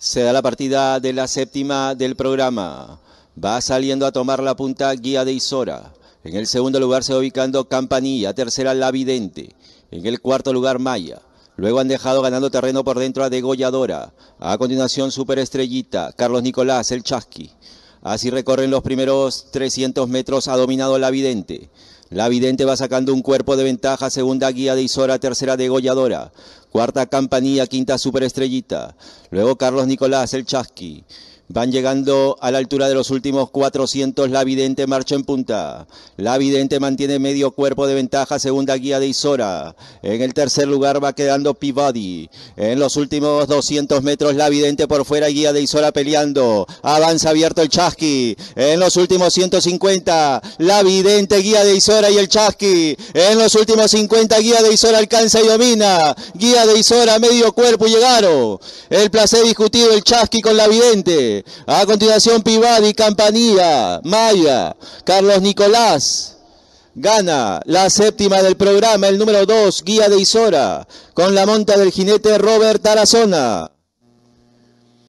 Se da la partida de la séptima del programa. Va saliendo a tomar la punta Guía de Isora. En el segundo lugar se va ubicando Campanilla. Tercera, La Vidente. En el cuarto lugar, Maya. Luego han dejado ganando terreno por dentro a Degolladora. A continuación, Superestrellita, Carlos Nicolás, el Chasqui. Así recorren los primeros 300 metros. Ha dominado La Vidente. La Vidente va sacando un cuerpo de ventaja. Segunda, Guía de Isora. Tercera, Degolladora. Cuarta, Campanilla. Quinta, Superestrellita. Luego, Carlos Nicolás, el Chasqui. Van llegando a la altura de los últimos 400. La Vidente marcha en punta. La Vidente mantiene medio cuerpo de ventaja. Segunda, Guía de Isora. En el tercer lugar va quedando Peabody. En los últimos 200 metros La Vidente por fuera. Guía de Isora peleando. Avanza abierto el Chasqui. En los últimos 150. La Vidente, Guía de Isora y el Chasqui. En los últimos 50. Guía de Isora alcanza y domina. Guía de Isora medio cuerpo y llegaron. El placer discutido el Chasqui con La Vidente. A continuación, Peabody, Campanilla, Maya, Carlos Nicolás. Gana la séptima del programa, el número 2, Guía de Isora, con la monta del jinete Robert Tarazona.